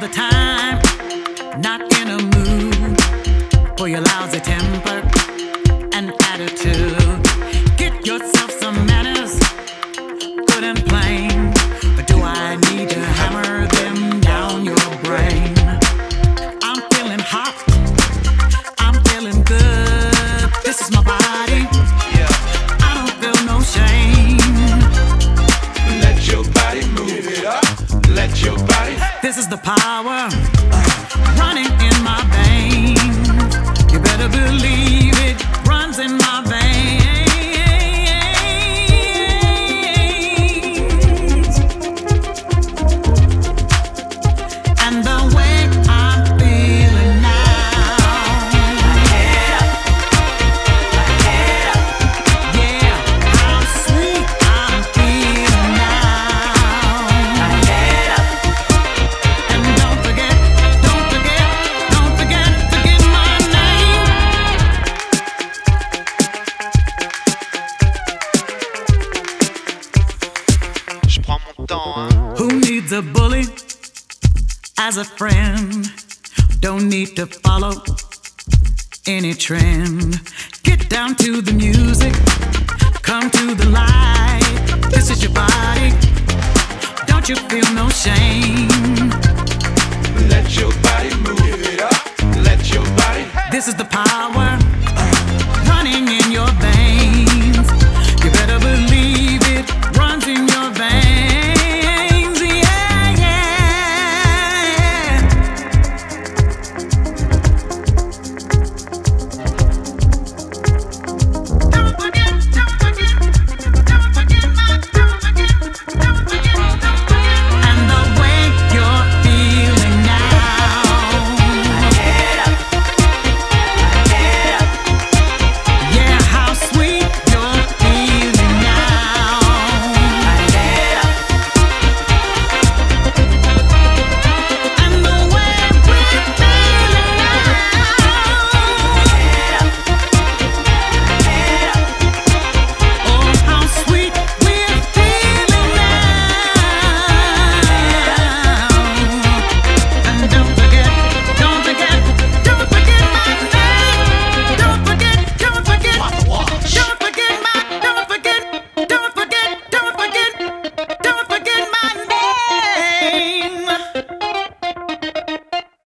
the time, not in a mood for your lousy temper and attitude. Get yourself some manners, good and plain. But do I need to hammer them down your brain? I'm feeling hot, I'm feeling good. This is my body, I don't feel no shame. Let your body move it up. Let your body. This is the power running in my veins. You better believe it runs in my veins. And the way I'm feeling now, yeah, how sweet I'm feeling now. And don't forget my name. Je prends mon temps, hein. Who needs a bully as a friend? Don't need to follow any trend. Get down to the music, come to the light. This is your body, don't you feel no shame? Let your body move it up. Let your body. This is the power